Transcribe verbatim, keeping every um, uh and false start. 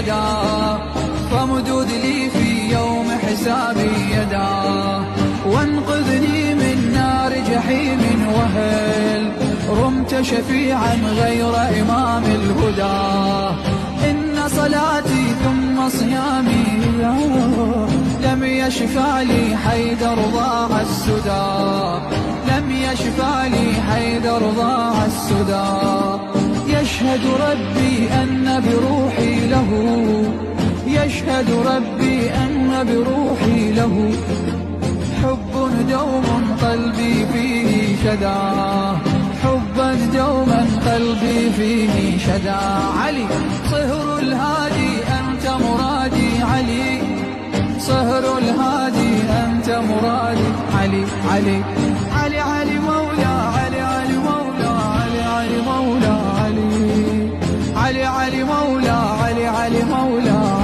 غدا، فامدد لي في يوم حسابي يدا، وانقذني من نار جحيم وهل رمت شفيعا غير إمام الهدى. إن صلاتي ثم صيامي لم يشفع لي حيدر ضاع السدى، لم يشفع لي حيدر ضاع السدى. يشهد ربي أن بروحي له، يشهد ربي أن بروحي له حب دوم قلبي فيه شدا، حبا دوما قلبي فيه شدا. علي صهر الهادي أنت مرادي، علي صهر الهادي أنت مرادي. علي علي علي علي مولا، علي علي مولا، علي علي مولا، علي علي علي مولا، علي علي مولا.